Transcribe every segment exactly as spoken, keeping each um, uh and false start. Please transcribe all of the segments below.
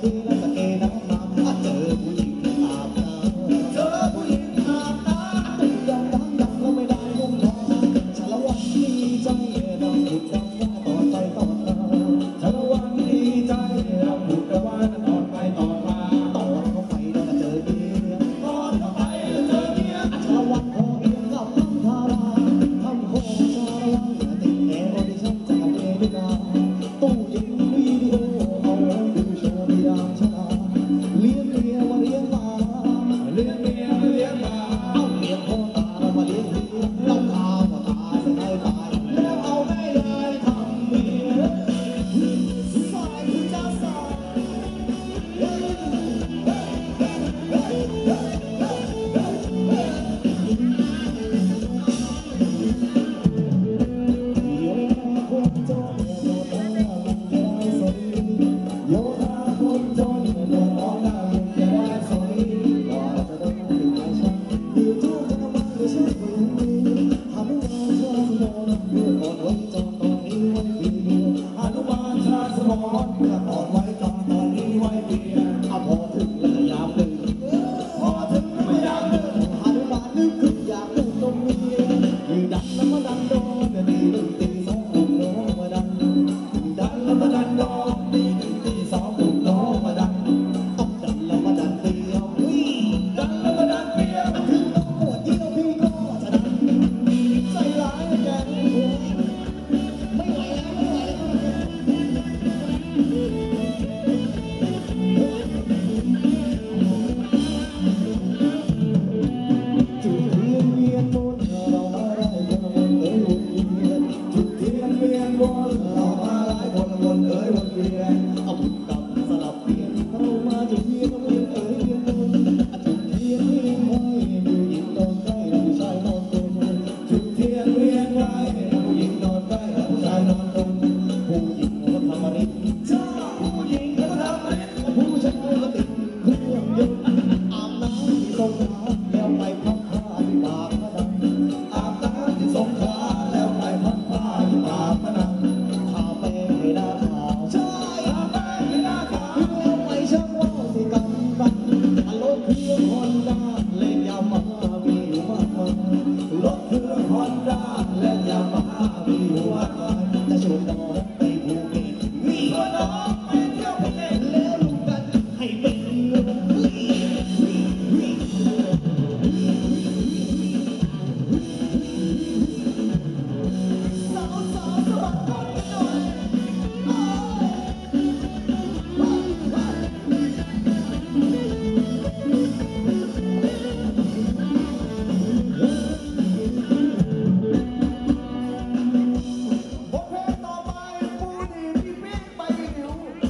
บทเพลงต่อไปผู้ดีที่ปิ๊กไปหิว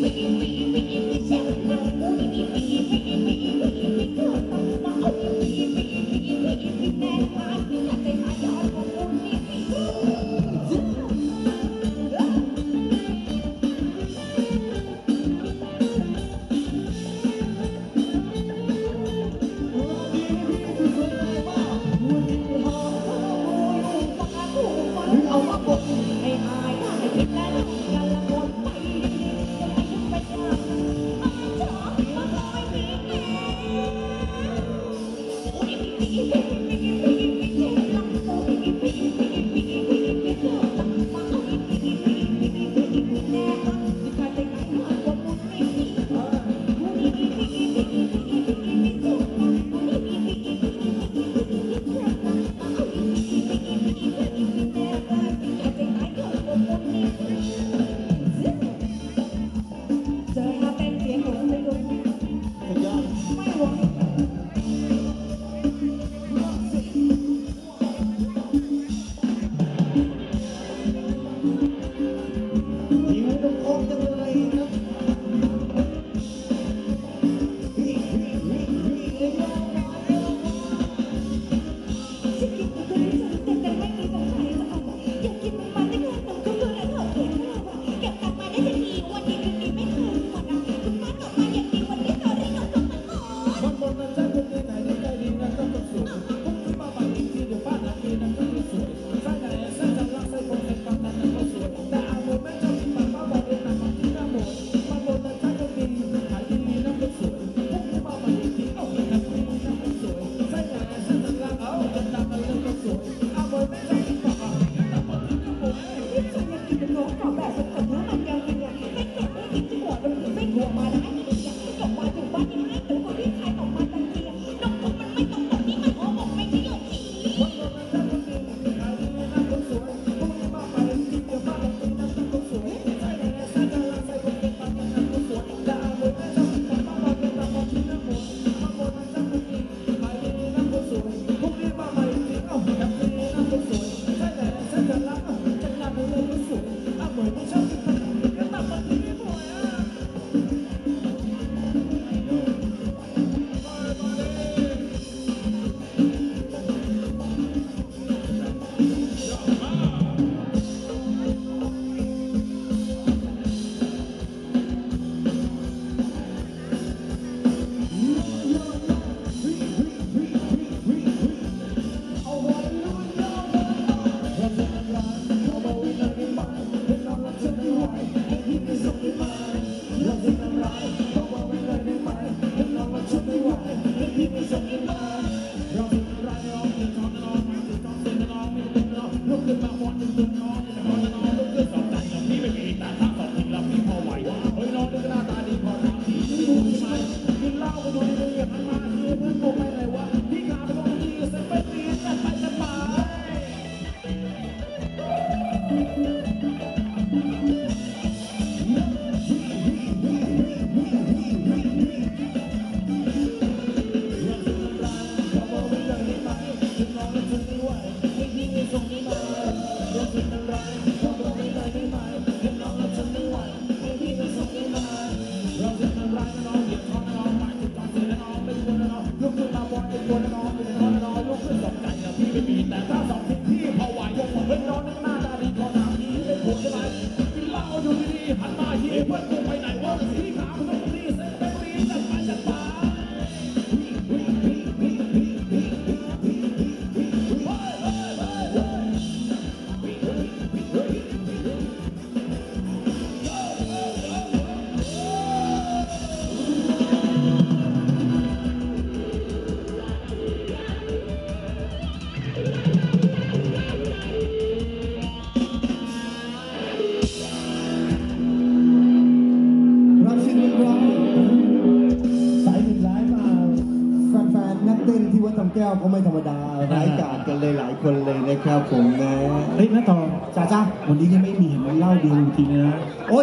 แก้วก็ไม่ธรรมดาร้ายกาจกันเลยหลายคนเลยนะครับผมนะเฮ้ยน้าต่อจ้าจ้าวันนี้ยังไม่มีเห็นมันเล่าดีจริงๆนะโอ๊ย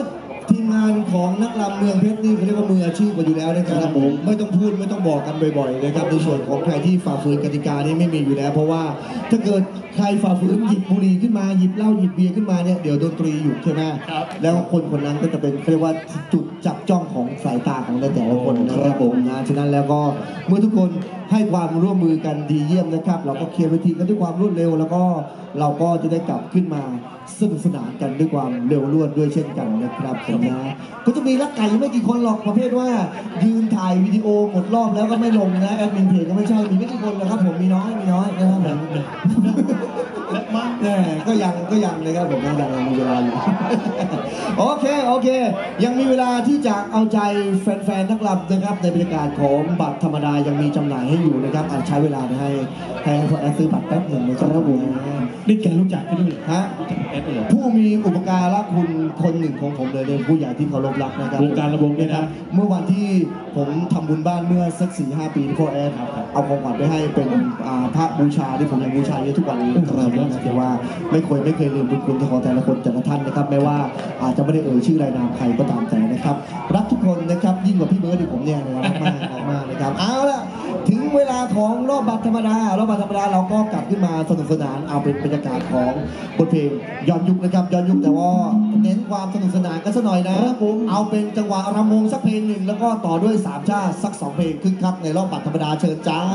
ทีมงานของนักรำเมืองเพชรนี่เขาเรียกว่ามืออาชีพกันอยู่แล้วนะครับผมไม่ต้องพูดไม่ต้องบอกกันบ่อยๆนะครับในส่วนของใครที่ฝ่าฝืนกติกานี่ไม่มีอยู่แล้วเพราะว่าถ้าเกิดใครฝ่าฝืนหยิบบุหรี่ขึ้นมาหยิบเหล้าหยิบเบียร์ขึ้นมาเนี่ยเดี๋ยวดนตรีหยุดใช่ไหมแล้วคนคนนั้นก็จะเป็นเรียกว่าจุดจับจ้องของสายตาของแต่ละคนนะครับผมนะฉะนั้นแล้วก็เมื่อทุกคนให้ความร่วมมือกันดีเยี่ยมนะครับเราก็เคลียร์เวทีกันด้วยความรวดเร็วแล้วก็เราก็จะได้กลับขึ้นมาสนุกสนานกันด้วยความเร็วรวดด้วยเช่นกันนะครับผมนะก็จะมีลักไก่ไม่กี่คนหรอกประเภทว่ายืนถ่ายวิดีโอหมดรอบแล้วก็ไม่ลงนะแอดมินเพจก็ไม่ใช่มีไม่กี่คนหรอกครับผมมีน้อยมีน้อยนะครับผมเนี่ยก็ยังก็ยังเลยครับผมยังยังมีเวลาอยู่โอเคโอเคยังมีเวลาที่จะเอาใจแฟนๆนักรำนะครับในบรรยากาศของบัตรธรรมดายังมีจำหน่ายให้อยู่นะครับอาจใช้เวลาให้ให้แอดซื้อบัตรแป๊บหนึ่งนะครับผมนี่แกรู้จักกันด้วยฮะผู้มีอุปการะคุณคนหนึ่งของผมเลยเป็นผู้ใหญ่ที่เคารพรักนะครับวงการระวงเนี่ยนะเมื่อวันที่ผมทำบุญบ้านเมื่อสักสี่ห้าปีที่พ่อแอดเอาของขวัญไปให้เป็นพระบูชาที่ผมยังบูชาอยู่ทุกวันนี้นะครับแต่ว่าไม่เคยไม่เคยลืมบุญคุณของแต่ละคนแต่ละท่านนะครับแม้ว่าอาจจะไม่ได้เอ่ยชื่อรายนามใครก็ตามแต่นะครับรักทุกคนนะครับยิ่งกว่าพี่เบิร์ดที่ผมเนี่ยรักมากรักมากนะครับเอาละถึงเวลาของรอบบัตรธรรมดารอบบัตรธรรมดาเราก็กลับขึ้นมาสนุกสนานเอาเป็นบรรยากาศของบทเพลงย้อนยุคนะครับย้อนยุคแต่ว่าเน้นความสนุกสนานกันสักหน่อยนะเอาเป็นจังหวะรำวงสักเพลงหนึ่งแล้วก็ต่อด้วยสามชาติสักสองเพลงคึกคักในรอบบัตรธรรมดาเชิญจ้า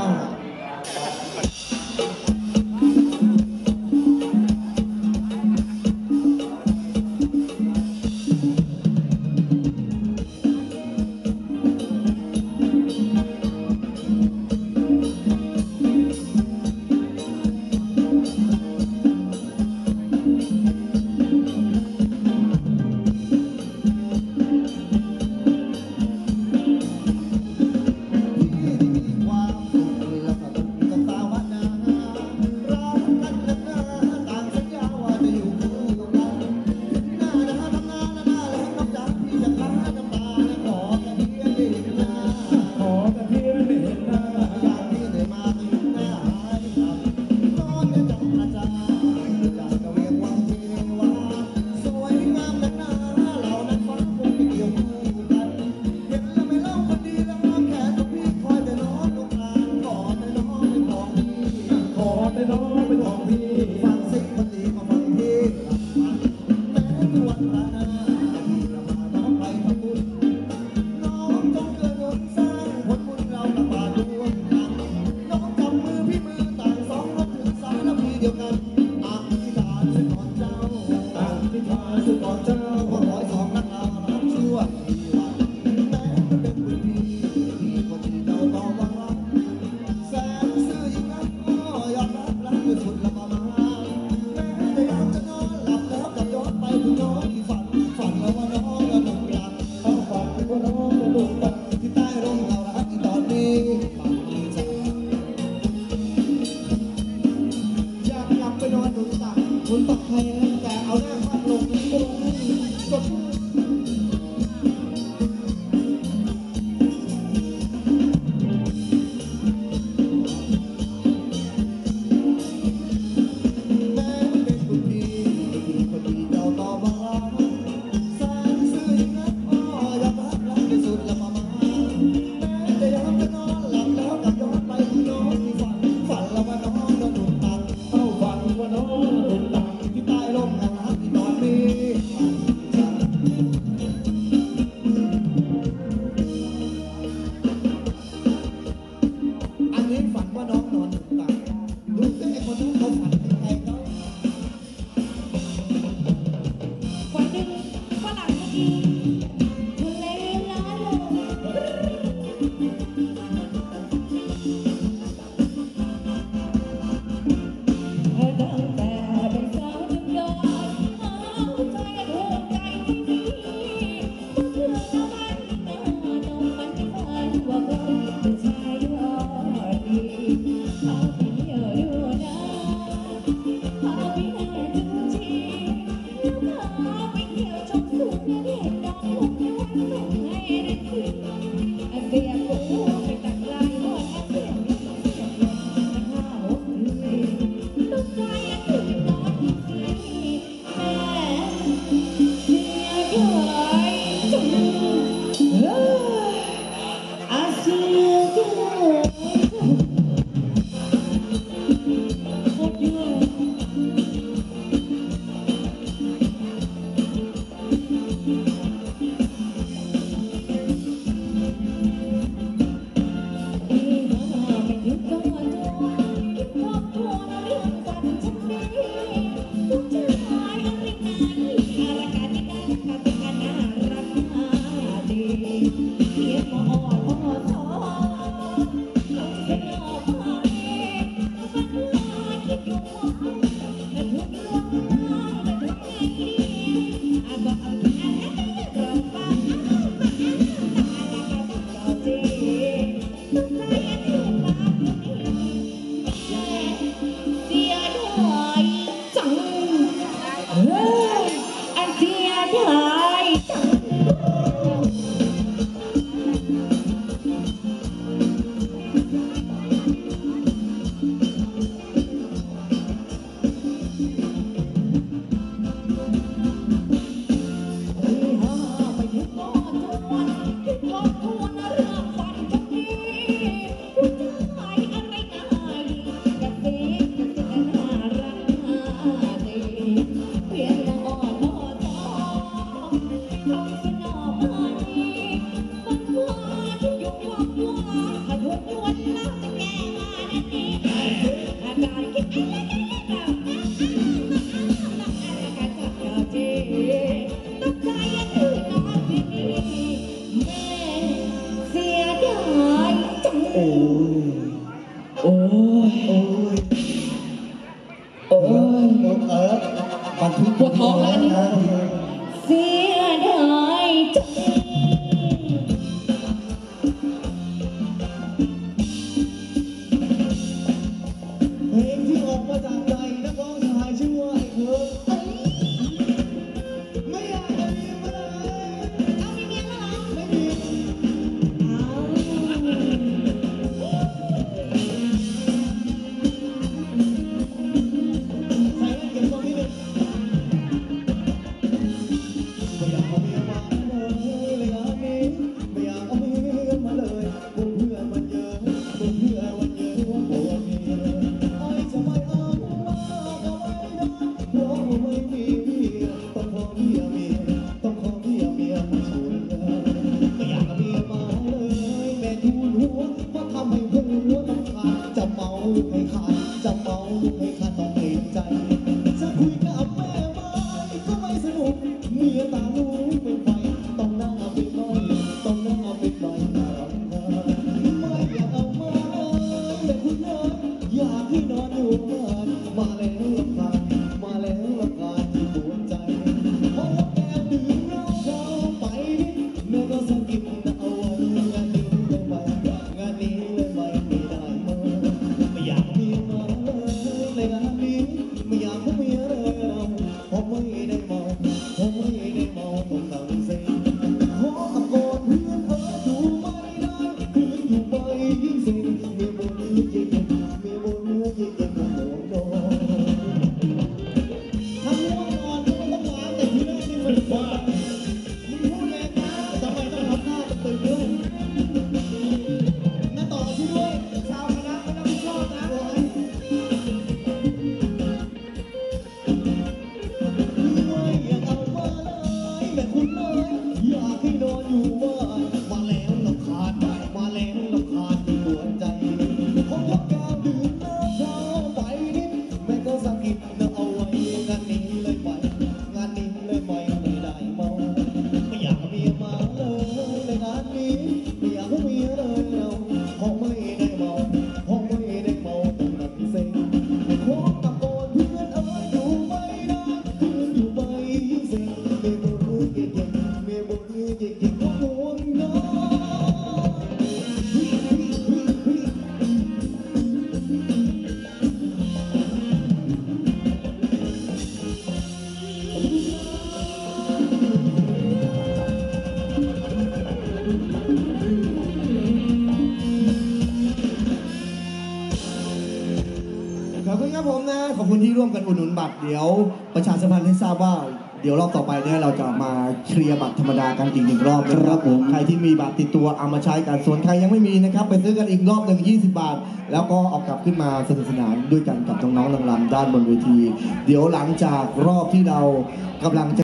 โอ้ยโอ้ยโอ้ยโอ้ยเออบันทึกปวดท้องแล้วนะเสียดายจังเพลงที่ออกมาจากใจนักร้องชายชื่อว่าไอ้เธอไม่อยากจะมีมาเลยเอาไม่มีแล้วเหรอไม่มีใส่เก็บตรงนี้เลยไม่อยากเอาเมียมาเลยเลยงานนี้ไม่อยากเอาเมียมาเลยพวกเพื่อนมันเยอะพวกเพื่อนมันเยอะพวกเมียไอ้จะไม่เอามาก็ไม่ได้เพราะว่าไม่มีเมียต้องขอเมียเมียต้องขอเมียเมียมาช่วยไม่อยากเอาเมียมาเลยแม่ทูลหัวเพราะทำให้หัวต้องขาดจะเมาให้ขาดจะเมาให้ขาดต้องเกรงใจจะคุยกับแม่ไม่ก็ไม่สนุกเมียตาลูกเป็นไฟต้องหน้าเป็นน้อยต้องหน้าเป็นน้อยน่ารักไม่อยากเอามาแต่คุณน้อยอยากให้นอนอยู่บ้านมาแล้วลำคาญมาแล้วลำคาญที่ปวดใจเพราะว่าแก้วดื่มเหล้าเข้าไปเนื้อก็สะกิดเอาไว้งานนี้เลยไหมงานนี้เลยไหมไม่ได้มาไม่อยากมีมาเลยในงานนี้ไม่อยากให้เมียเลยเราเพราะไม่ได้เมาเพราะไม่ได้เมาต้องตั้งใจขอตะโกนเพื่อนเอออยู่ไม่ได้คืนอยู่ไปยิ่งสิ่งมีบนเนื้อเย็นมีบนเนื้อเย็นเย็นหัวนอนถ้าง่วงนอนก็ไม่ต้องล้างแต่ที่แรกนี่มันบ้ามึงพูดเองนะทำไมต้องทำหน้าตื่นด้วยนั่นต่อที่ด้วยชาวคณะไม่ต้องชอบนะไม่อยากเอามาเลยแม่คุณเลยอยากให้นอนอยู่บ้านมาแล้วรำคาญมาแล้วรำคาญที่ปวดใจผมยกแก้วดื่มน้ำเข้าไปนิดแม่ก็สะกิดนะเอาไว้งานนี้เลยไปงานนี้เลยไปไม่ได้เมาไม่อยากเอาเมียมาเลยในงานนี้ไม่อยากเอาเมียเลยเราเพราะไม่ได้เมาเพราะไม่ได้เมาต้องนั่งเซ็งขอตะโกนเพื่อนเอ๋ยอยู่ไม่ได้คืนอยู่ไปเซ็งมีบุญเย็นๆมีบุญเย็นๆก็ห่วงน้อยขอบคุณครับผมนะขอบคุณที่ร่วมกันอุดหนุนบัตรเดี๋ยวประชาสัมพันธ์ให้ทราบว่าเดี๋ยวรอบต่อไปเนี่ยเราจะมาเคลียร์บัตรธรรมดากันอีกหนึ่งรอบนะครับผมใครที่มีบัตรติดตัวเอามาใช้กันส่วนใครยังไม่มีนะครับไปซื้อกันอีกรอบหนึ่งยี่สิบบาทแล้วก็เอากลับขึ้นมาสนุกสนานด้วยกันกับน้องๆนางรำด้านบนเวทีเดี๋ยวหลังจากรอบที่เรากำลังจะ